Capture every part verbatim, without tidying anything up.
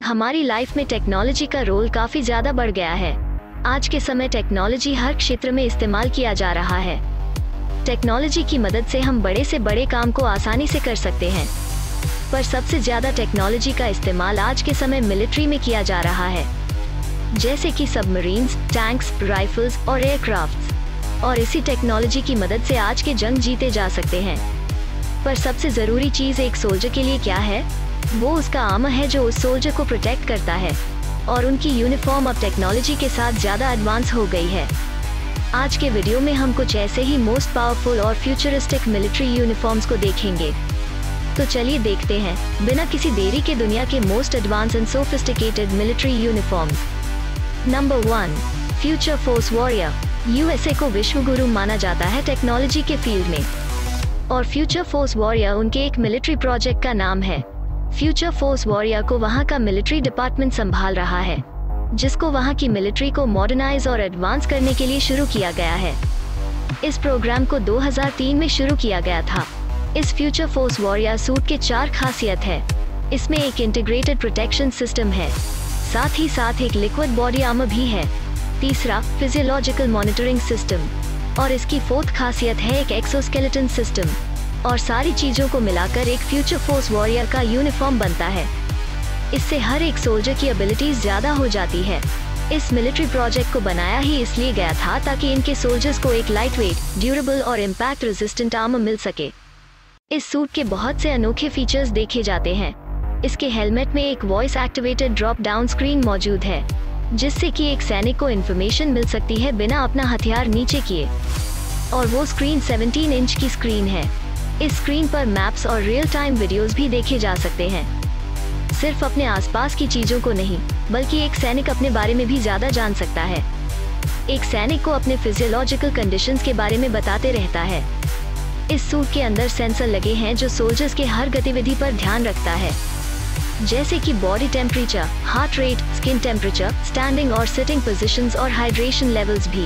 हमारी लाइफ में टेक्नोलॉजी का रोल काफी ज्यादा बढ़ गया है। आज के समय टेक्नोलॉजी हर क्षेत्र में इस्तेमाल किया जा रहा है। टेक्नोलॉजी की मदद से हम बड़े से बड़े काम को आसानी से कर सकते हैं, पर सबसे ज्यादा टेक्नोलॉजी का इस्तेमाल आज के समय मिलिट्री में किया जा रहा है, जैसे कि सबमरीन्स, टैंक्स, राइफल्स और एयरक्राफ्ट्स। और इसी टेक्नोलॉजी की मदद से आज के जंग जीते जा सकते हैं। पर सबसे जरूरी चीज एक सोल्जर के लिए क्या है? वो उसका आर्मर है जो उस सोल्जर को प्रोटेक्ट करता है। और उनकी यूनिफॉर्म अब टेक्नोलॉजी के साथ ज्यादा एडवांस हो गई है। आज के वीडियो में हम कुछ ऐसे ही मोस्ट पावरफुल और फ्यूचरिस्टिक मिलिट्री यूनिफॉर्म्स को देखेंगे। तो चलिए देखते हैं बिना किसी देरी के दुनिया के most advance and sophisticated military uniforms. Number one, future force warrior. USA को विश्व गुरु माना जाता है टेक्नोलॉजी के फील्ड में, और फ्यूचर फोर्स वॉरियर उनके एक मिलिट्री प्रोजेक्ट का नाम है। फ्यूचर फोर्स वॉरियर को वहां का मिलिट्री डिपार्टमेंट संभाल रहा है, जिसको वहां की मिलिट्री को मॉडर्नाइज और एडवांस करने के लिए शुरू किया गया है। इस प्रोग्राम को दो हज़ार तीन में शुरू किया गया था। इस फ्यूचर फोर्स वॉरियर सूट के चार खासियत है। इसमें एक इंटीग्रेटेड प्रोटेक्शन सिस्टम है, साथ ही साथ एक लिक्विड बॉडी आर्मर भी है। तीसरा, फिजियोलॉजिकल मॉनिटरिंग सिस्टम, और इसकी फोर्थ खासियत है एक एक्सोस्केलेटन सिस्टम। और सारी चीजों को मिलाकर एक फ्यूचर फोर्स वॉरियर का यूनिफॉर्म बनता है। इससे हर एक सोल्जर की एबिलिटीज ज्यादा हो जाती है। इस मिलिट्री प्रोजेक्ट को बनाया ही इसलिए गया था ताकि इनके सोल्जर्स को एक लाइटवेट, ड्यूरेबल और इम्पैक्ट रेजिस्टेंट आर्मर मिल सके। इस सूट के बहुत से अनोखे फीचर्स देखे जाते हैं। इसके हेलमेट में एक voice activated drop down screen मौजूद है, जिससे कि एक सैनिक को इन्फॉर्मेशन मिल सकती है बिना अपना हथियार नीचे किए। और वो स्क्रीन सत्रह इंच की स्क्रीन है। इस स्क्रीन पर मैप्स और रियल टाइम वीडियोस भी देखे जा सकते हैं। सिर्फ अपने आसपास की चीजों को नहीं, बल्कि एक सैनिक अपने बारे में भी ज्यादा जान सकता है। एक सैनिक को अपने फिजियोलॉजिकल कंडीशंस के बारे में बताते रहता है। इस सूट के अंदर सेंसर लगे हैं जो सोल्जर्स के हर गतिविधि पर ध्यान रखता है, जैसे कि body temperature, heart rate, skin temperature, standing और सिटिंग पोजीशंस और हाइड्रेशन लेवल्स भी।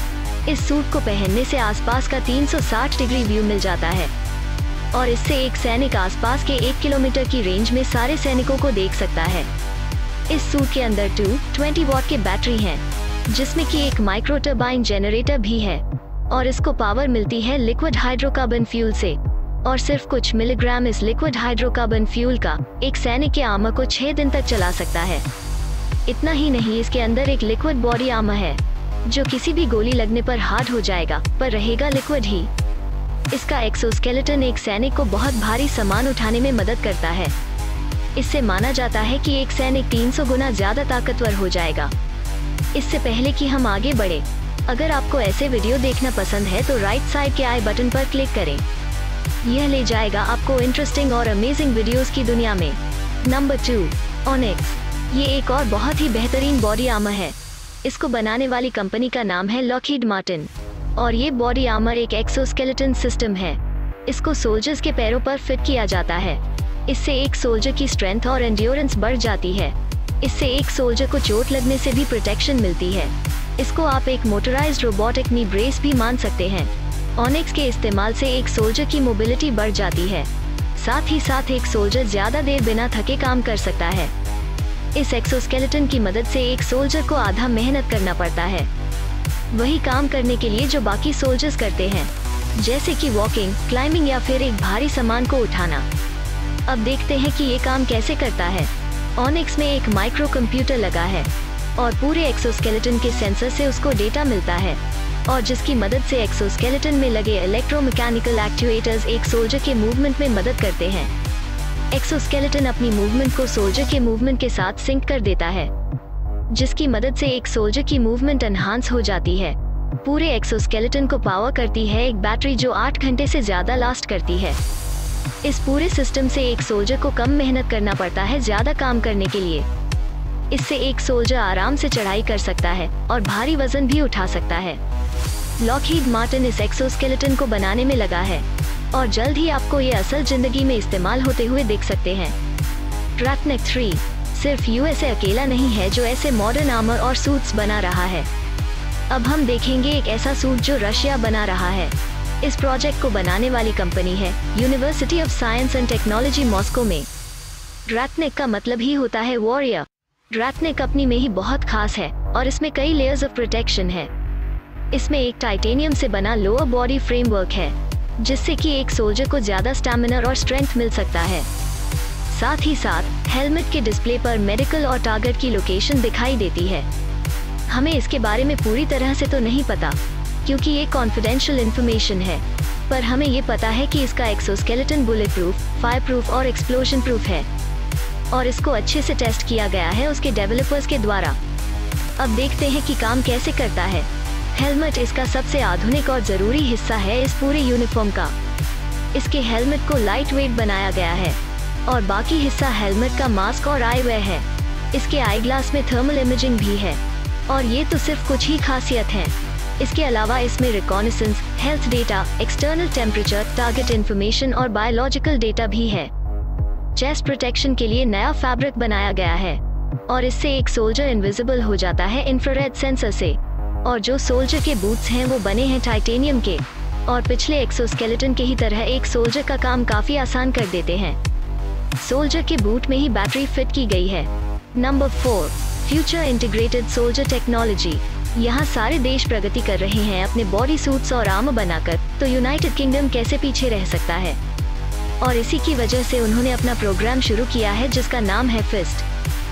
इस सूट को पहनने से आसपास का तीन सौ साठ डिग्री व्यू मिल जाता है, और इससे एक सैनिक आसपास के एक किलोमीटर की रेंज में सारे सैनिकों को देख सकता है। इस सूट के अंदर दो सौ बीस वॉट के बैटरी हैं, जिसमें कि एक माइक्रो टर्बाइन जनरेटर भी है, और इसको पावर मिलती है लिक्विड हाइड्रोकार्बन फ्यूल से। और सिर्फ कुछ मिलीग्राम इस लिक्विड हाइड्रोकार्बन फ्यूल का एक सैनिक के आर्मर को छह दिन तक चला सकता है। इतना ही नहीं, इसके अंदर एक लिक्विड बॉडी आर्मर है, जो किसी भी गोली लगने पर हार्ड हो जाएगा, पर रहेगा लिक्विड ही। इसका एक्सोस्केलेटन एक सैनिक को बहुत भारी सामान उठाने में मदद करता है। इससे माना जाता है कि एक सैनिक तीन सौ गुना ज्यादा ताकतवर हो जाएगा। इससे पहले कि हम आगे बढ़े, अगर आपको ऐसे वीडियो देखना पसंद है तो राइट साइड के आई बटन पर क्लिक करें। यह ले जाएगा आपको इंटरेस्टिंग और अमेजिंग वीडियोस की दुनिया में। Number two, Onyx. ये एक और बहुत ही बेहतरीन बॉडी आर्मर है। इसको बनाने वाली कंपनी का नाम है लॉकहीड मार्टिन, और ये बॉडी आर्मर एक एक्सोस्केलेटन सिस्टम है। इसको सोल्जर्स के पैरों पर फिट किया जाता है। इससे एक सोल्जर की स्ट्रेंथ और एंड्योरेंस बढ़ जाती है। इससे एक सोल्जर को चोट लगने से भी प्रोटेक्शन मिलती है। इसको आप एक मोटराइज्ड रोबोटिक नी ब्रेस भी मान सकते हैं। ऑनिक्स के इस्तेमाल से एक सोल्जर की मोबिलिटी बढ़ जाती है, साथ ही साथ एक सोल्जर ज्यादा देर बिना थके काम कर सकता है। इस एक्सोस्केलेटन की मदद से एक सोल्जर को आधा मेहनत करना पड़ता है, वही काम करने के लिए जो बाकी सोल्जर्स करते हैं, जैसे कि वॉकिंग, क्लाइंबिंग या फिर एक भारी सामान को उठाना। अब देखते हैं कि ये काम कैसे करता है। ऑनिक्स में एक माइक्रो कंप्यूटर लगा है, और पूरे एक्सोस्केलेटन के सेंसर से उसको डेटा मिलता है, और जिसकी मदद से एक्सोस्केलेटन में लगे इलेक्ट्रोमैकेनिकल एक्चुएटर्स एक सोल्जर के मूवमेंट में मदद करते हैं। एक्सोस्केलेटन अपनी मूवमेंट को सोल्जर के मूवमेंट के साथ सिंक कर देता है, जिसकी मदद से एक सोल्जर की मूवमेंट एनहांस हो जाती है। पूरे एक्सोस्केलेटन को पावर करती है एक बैटरी जो आठ घंटे से ज्यादा लास्ट करती है। इस पूरे सिस्टम से एक सोल्जर को कम मेहनत करना पड़ता है ज्यादा काम करने के लिए। इससे एक सोल्जर आराम से चढ़ाई कर सकता है और भारी वजन भी उठा सकता है। लॉकहीड मार्टिन इस एक्सोस्केलेटन को बनाने में लगा है, और जल्द ही आपको ये असल जिंदगी में इस्तेमाल होते हुए देख सकते हैं। ट्रैकनेक थ्री। सिर्फ यूएसए अकेला नहीं है जो ऐसे मॉडर्न आर्मर और सूट्स बना रहा है। अब हम देखेंगे एक ऐसा सूट जो रशिया बना रहा है। इस प्रोजेक्ट को बनाने वाली कंपनी है university of science and technology Moscow में। ड्रैकनेक का मतलब ही होता है वॉरियर। ड्रैकनेक अपनी में ही बहुत खास है और इसमें कई लेयर्स ऑफ प्रोटेक्शन है। इसमें एक टाइटेनियम से बना लोअर बॉडी फ्रेमवर्क है, जिससे कि एक सोल्जर को ज्यादा स्टैमिना और स्ट्रेंथ मिल सकता है। साथ ही साथ हेलमेट के डिस्प्ले पर मेडिकल और टारगेट की लोकेशन दिखाई देती है। हमें इसके बारे में पूरी तरह से तो नहीं पता, क्योंकि ये कॉन्फिडेंशियल इंफॉर्मेशन है, पर हमें ये पता है कि इसका exoskeleton bullet proof, fire proof और एक्सप्लोजन प्रूफ है, और इसको अच्छे से टेस्ट किया गया है उसके डेवलपर्स के द्वारा। अब देखते हैं कि काम कैसे करता है। हेलमेट इसका सबसे आधुनिक और जरूरी हिस्सा है इस पूरे यूनिफॉर्म का। इसके हेलमेट को लाइट वेट बनाया गया है और बाकी हिस्सा हेलमेट का मास्क और आई वेयर है। इसके आई ग्लास में थर्मल इमेजिंग भी है, और ये तो सिर्फ कुछ ही खासियत है। इसके अलावा इसमें reconnaissance, health data, external temperature, target information और बायोलॉजिकल डेटा भी है। चेस्ट प्रोटेक्शन के लिए नया फैब्रिक बनाया गया है, और इससे एक सोल्जर इनविजिबल हो जाता है इंफ्रारेड सेंसर से। और जो सोल्जर के बूट्स हैं वो बने हैं टाइटेनियम के, और पिछले एक्सोस्केलेटन के ही तरह एक सोल्जर का काम काफी आसान कर देते हैं। सोल्जर के बूट में ही बैटरी फिट की गई है। Number four, future integrated soldier technology. यहाँ सारे देश प्रगति कर रहे हैं अपने बॉडी सूट्स और आर्मर बनाकर, तो यूनाइटेड किंगडम कैसे पीछे रह सकता है। और इसी की वजह से उन्होंने अपना प्रोग्राम शुरू किया है जिसका नाम है फिस्ट,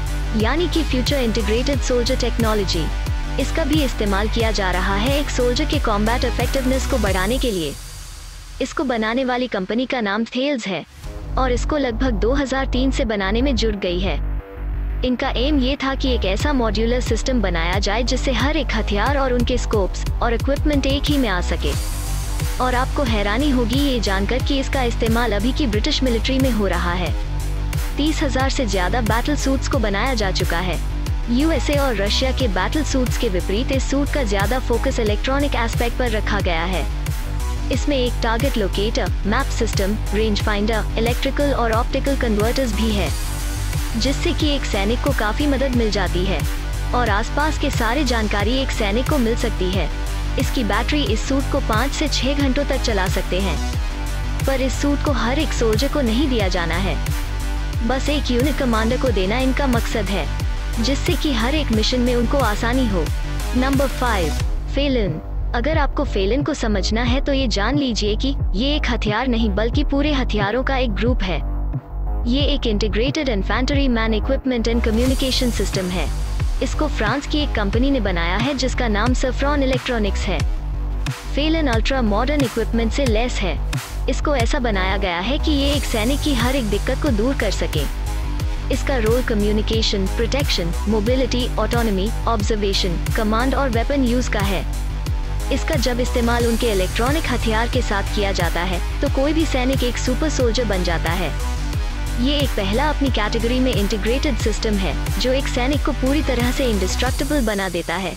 यानी कि फ्यूचर इंटीग्रेटेड सोल्जर टेक्नोलॉजी। इसका भी इस्तेमाल किया जा रहा है एक सोल्जर के कॉम्बैट इफेक्टिवनेस को बढ़ाने के लिए। इसको बनाने वाली कंपनी का नाम थेल्स है, और इसको लगभग दो हज़ार तीन से बनाने में जुट गई है। इनका एम ये था कि एक ऐसा मॉड्यूलर सिस्टम बनाया जाए जिससे हर एक हथियार और उनके स्कोप्स और इक्विपमेंट एक ही में आ सके। और आपको हैरानी होगी ये जानकर कि इसका इस्तेमाल अभी की ब्रिटिश मिलिट्री में हो रहा है। तीस हजार से ज्यादा बैटल सूट्स को बनाया जा चुका है। यूएसए और रशिया के बैटल सूट्स के विपरीत इस सूट का ज्यादा फोकस इलेक्ट्रॉनिक एस्पेक्ट पर रखा गया है। इसमें एक target locator, map system, range finder, electrical और ऑप्टिकल कन्वर्टर्स भी है, जिससे कि एक सैनिक को काफी मदद मिल जाती है और आसपास के सारे जानकारी एक सैनिक को मिल सकती है। इसकी बैटरी इस सूट को पाँच से छह घंटों तक चला सकते हैं, पर इस सूट को हर एक सोल्जर को नहीं दिया जाना है, बस एक यूनिट कमांडर को देना इनका मकसद है, जिससे कि हर एक मिशन में उनको आसानी हो। Number five, Felin. अगर आपको फेलिन को समझना है तो ये जान लीजिए कि ये एक हथियार नहीं बल्कि पूरे हथियारों का एक ग्रुप है। ये एक integrated infantry man equipment and communication system है। इसको फ्रांस की एक कंपनी ने बनाया है जिसका नाम सफ्रॉन इलेक्ट्रॉनिक्स है। फेलिन अल्ट्रा मॉडर्न इक्विपमेंट से लेस है। इसको ऐसा बनाया गया है कि ये एक सैनिक की हर एक दिक्कत को दूर कर सके। इसका role communication, protection, mobility, autonomy, observation, command और वेपन यूज का है। इसका जब इस्तेमाल उनके इलेक्ट्रॉनिक हथियार के साथ किया जाता है तो कोई भी सैनिक एक सुपर सोल्जर बन जाता है। ये एक पहला अपनी कैटेगरी में इंटीग्रेटेड सिस्टम है जो एक सैनिक को पूरी तरह से इंडिस्ट्रक्टिबल बना देता है,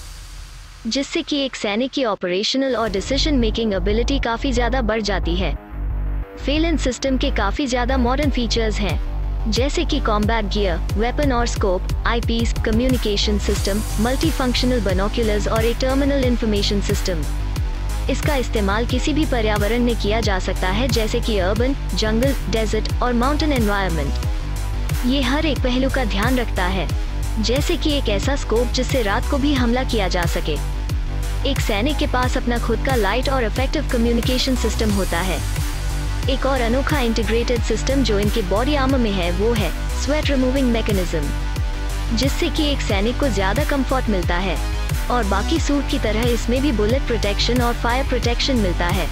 जिससे कि एक सैनिक की ऑपरेशनल और डिसीजन मेकिंग एबिलिटी काफी ज्यादा बढ़ जाती है। फेलिन सिस्टम के काफी ज्यादा मॉडर्न फीचर्स हैं, जैसे कि कॉम्बैट गियर, वेपन और scope, eyepiece, communication system, multi functional binoculars और एक टर्मिनल इंफॉर्मेशन सिस्टम। इसका इस्तेमाल किसी भी पर्यावरण में किया जा सकता है, जैसे कि अर्बन, जंगल, डेजर्ट और माउंटेन एनवायरनमेंट। ये हर एक पहलू का ध्यान रखता है, जैसे कि एक ऐसा स्कोप जिससे रात को भी हमला किया जा सके। एक सैनिक के पास अपना खुद का लाइट और इफेक्टिव कम्युनिकेशन सिस्टम होता है। एक और अनोखा इंटीग्रेटेड सिस्टम जो इनके बॉडी आर्मर में है वो है स्वेट रिमूविंग मैकेनिज्म, जिससे कि एक सैनिक को ज्यादा कंफर्ट मिलता है। और बाकी सूट की तरह इसमें भी बुलेट प्रोटेक्शन और फायर प्रोटेक्शन मिलता है,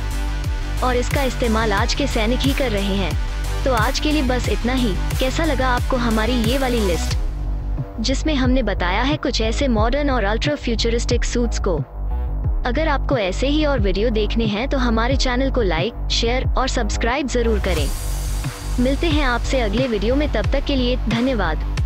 और इसका इस्तेमाल आज के सैनिक ही कर रहे हैं। तो आज के लिए बस इतना ही। कैसा लगा आपको हमारी ये वाली लिस्ट, जिसमें हमने बताया है कुछ ऐसे मॉडर्न और अल्ट्रा फ्यूचरिस्टिक सूट्स को। अगर आपको ऐसे ही और वीडियो देखने हैं तो हमारे चैनल को लाइक, शेयर और सब्सक्राइब जरूर करें। मिलते हैं आपसे अगले वीडियो में, तब तक के लिए धन्यवाद।